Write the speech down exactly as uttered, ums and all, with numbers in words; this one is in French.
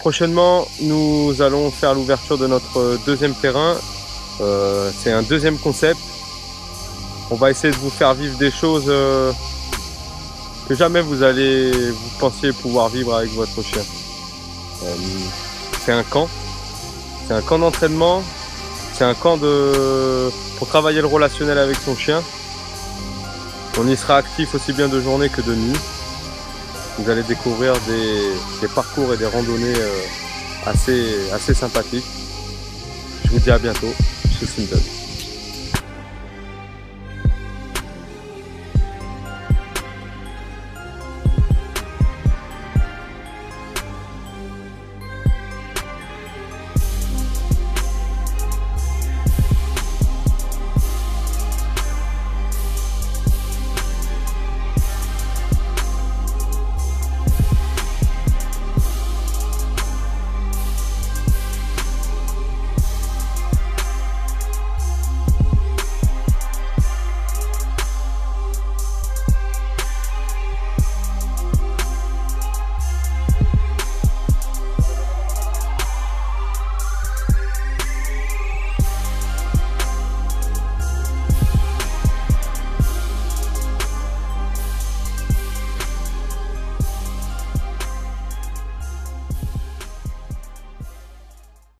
prochainement, nous allons faire l'ouverture de notre deuxième terrain. Euh, c'est un deuxième concept. On va essayer de vous faire vivre des choses euh, que jamais vous allez vous pensiez pouvoir vivre avec votre chien. Euh, c'est un camp. C'est un camp d'entraînement. C'est un camp de... pour travailler le relationnel avec son chien. On y sera actif aussi bien de journée que de nuit. Vous allez découvrir des, des parcours et des randonnées euh, assez, assez sympathiques. Je vous dis à bientôt chez Simdog.